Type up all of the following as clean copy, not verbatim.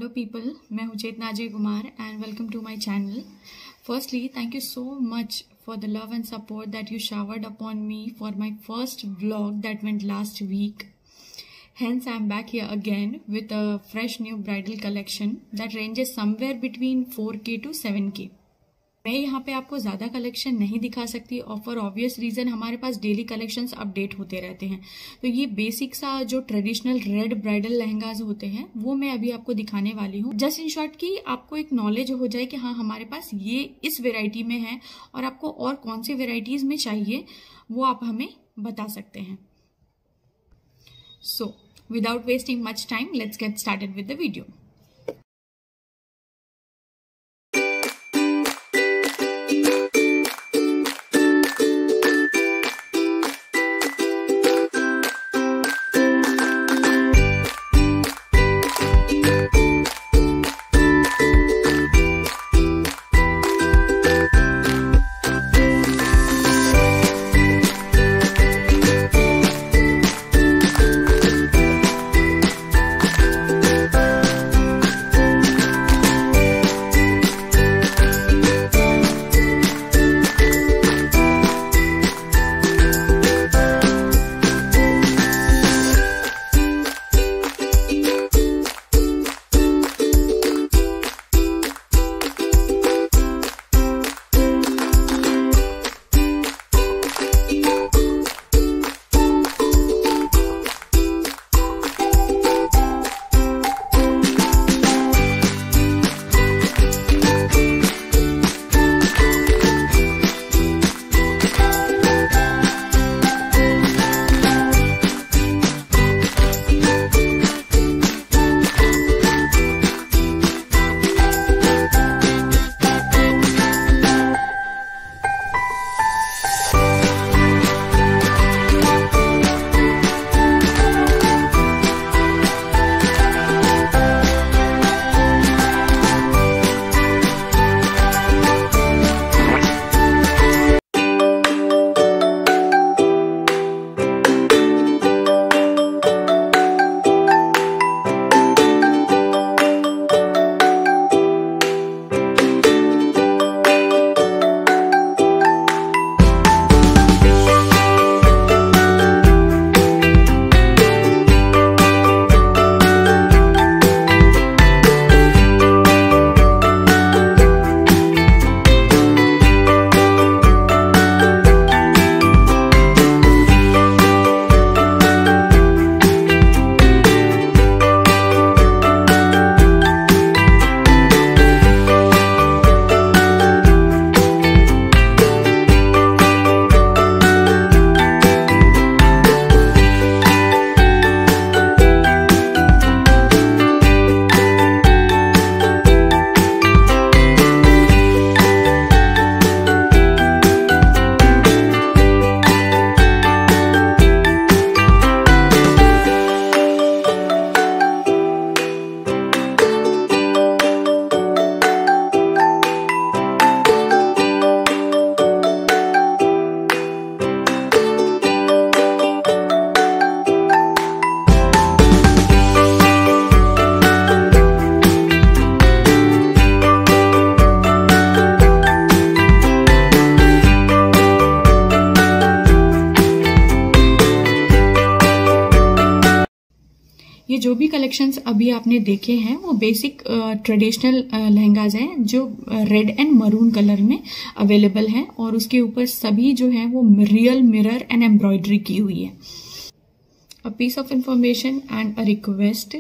Hello people, मैं हूँ Chetna Ajay Kumar and welcome to my channel. Firstly, thank you so much for the love and support that you showered upon me for my first vlog that went last week. Hence, I am back here again with a fresh new bridal collection that ranges somewhere between 4K to 7K. मैं यहाँ पे आपको ज़्यादा collection नहीं दिखा सकती और for obvious reason हमारे पास डेली कलेक्शंस अपडेट होते रहते हैं. तो ये बेसिक सा जो ट्रेडिशनल रेड ब्राइडल लहंगाज होते हैं वो मैं अभी आपको दिखाने वाली हूँ. जस्ट इन शॉर्ट कि आपको एक नॉलेज हो जाए कि हाँ हमारे पास ये इस वेराइटी में है और आपको और कौन सी वेराइटीज़ में चाहिए वो आप हमें बता सकते हैं. So without wasting much time, let's get started with the video. ये जो भी कलेक्शंस अभी आपने देखे हैं वो बेसिक ट्रेडिशनल लहंगाज हैं जो रेड एंड मरून कलर में अवेलेबल हैं और उसके ऊपर सभी जो है वो रियल मिरर एंड एम्ब्रॉयडरी की हुई है. A piece of information and a request,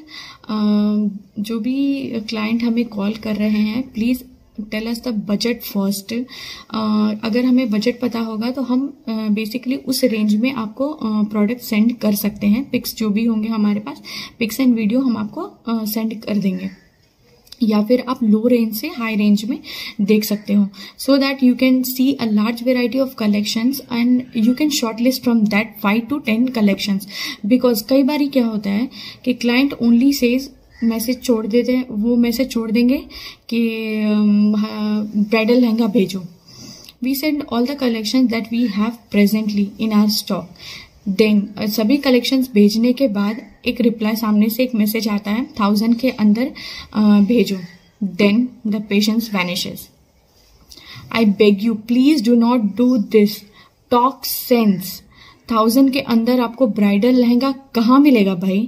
जो भी क्लाइंट हमें कॉल कर रहे हैं please tell us the budget first. अगर हमें बजट पता होगा तो हम बेसिकली उस रेंज में आपको प्रोडक्ट सेंड कर सकते हैं. पिक्स जो भी होंगे हमारे पास, पिक्स एंड वीडियो हम आपको सेंड कर देंगे या फिर आप लो रेंज से हाई रेंज में देख सकते हो so that you can see a large variety of collections and you can shortlist from that 5 to 10 collections. Because कई बार क्या होता है कि क्लाइंट ओनली सेज मैसेज छोड़ देते हैं, वो मैसेज छोड़ देंगे कि ब्राइडल लहंगा भेजो. We send all the collections that we have presently in our stock. Then सभी कलेक्शंस भेजने के बाद एक रिप्लाई सामने से एक मैसेज आता है 1000 के अंदर भेजो, then the patience vanishes. I beg you please do not do this, talk sense. 1000 के अंदर आपको ब्राइडल लहंगा कहाँ मिलेगा भाई?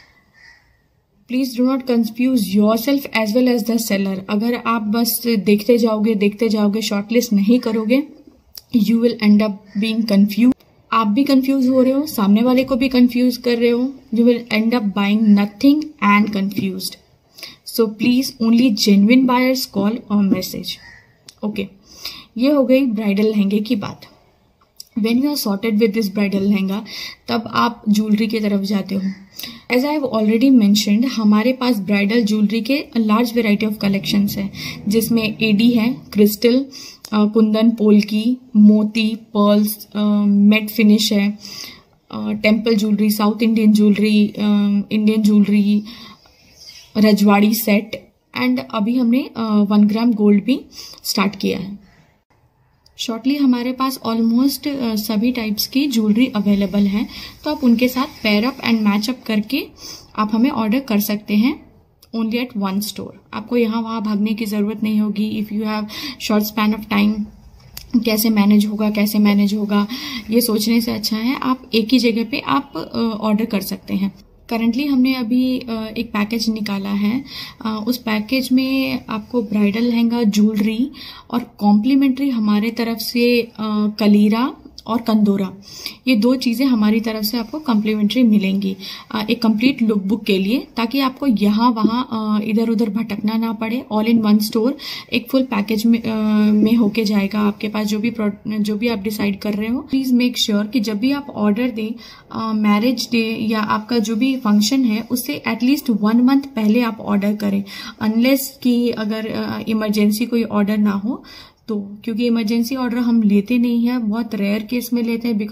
Please do not confuse yourself as well as the seller. अगर आप बस देखते जाओगे शॉर्टलिस्ट नहीं करोगे, you will end up being confuse. आप भी कंफ्यूज हो रहे हो, सामने वाले को भी कंफ्यूज कर रहे हो, you will end up buying nothing and confused. So please only genuine buyers call और मैसेज। ओके, ये हो गई ब्राइडल लहंगे की बात। When you are sorted with this bridal lehenga, तब आप ज्वेलरी की तरफ जाते हो। As I have already mentioned, हमारे पास ब्राइडल ज्वेलरी के लार्ज वेराइटी ऑफ कलेक्शंस है, जिसमें एडी है, क्रिस्टल, कुंदन, पोल्की, मोती, पर्ल्स, मैट फिनिश है, temple jewellery, south Indian jewellery, Indian jewellery, रजवाड़ी सेट, एंड अभी हमने 1 ग्राम गोल्ड भी स्टार्ट किया है। शॉर्टली हमारे पास ऑलमोस्ट सभी टाइप्स की ज्वेलरी अवेलेबल है, तो आप उनके साथ pair up and match up करके आप हमें ऑर्डर कर सकते हैं ओनली एट 1 स्टोर। आपको यहाँ वहाँ भागने की जरूरत नहीं होगी। If you have short span of time, कैसे मैनेज होगा ये सोचने से अच्छा है आप एक ही जगह पे आप ऑर्डर कर सकते हैं। करंटली हमने अभी एक पैकेज निकाला है, उस पैकेज में आपको ब्राइडल लहंगा, ज्वेलरी और कॉम्प्लीमेंट्री हमारे तरफ से कलीरा और कंदोरा, ये 2 चीजें हमारी तरफ से आपको कॉम्प्लीमेंट्री मिलेंगी एक कंप्लीट लुक बुक के लिए, ताकि आपको यहाँ वहाँ इधर उधर भटकना ना पड़े। ऑल इन 1 स्टोर एक फुल पैकेज में होके जाएगा आपके पास। जो भी आप डिसाइड कर रहे हो, प्लीज मेक श्योर कि जब भी आप ऑर्डर दें, मैरिज डे या आपका जो भी फंक्शन है उससे एटलीस्ट 1 मंथ पहले आप ऑर्डर करें, अनलेस कि अगर इमरजेंसी कोई ऑर्डर ना हो तो, क्योंकि इमरजेंसी ऑर्डर हम लेते नहीं है, बहुत रेयर केस में लेते हैं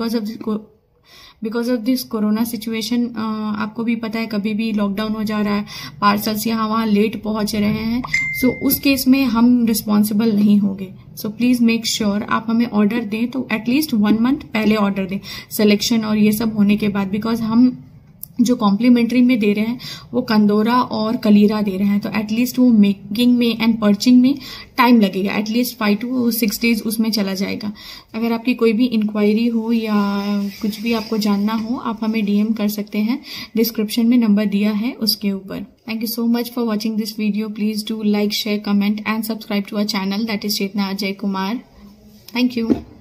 because of this corona situation. आपको भी पता है कभी भी लॉकडाउन हो जा रहा है, पार्सल्स यहाँ वहाँ लेट पहुंच रहे हैं, सो उस केस में हम रिस्पॉन्सिबल नहीं होंगे। सो प्लीज मेक श्योर आप हमें ऑर्डर दें तो एटलीस्ट 1 मंथ पहले ऑर्डर दें, सिलेक्शन और ये सब होने के बाद, बिकॉज हम जो कॉम्प्लीमेंट्री में दे रहे हैं वो कंदोरा और कलीरा दे रहे हैं, तो एटलीस्ट वो मेकिंग में एंड पर्चिंग में टाइम लगेगा, एटलीस्ट 5 to 6 days उसमें चला जाएगा। अगर आपकी कोई भी इंक्वायरी हो या कुछ भी आपको जानना हो, आप हमें DM कर सकते हैं, डिस्क्रिप्शन में नंबर दिया है उसके ऊपर। Thank you so much for watching this video. Please do like, share, comment and subscribe to our channel, that is Chetna Ajay Kumar. Thank you.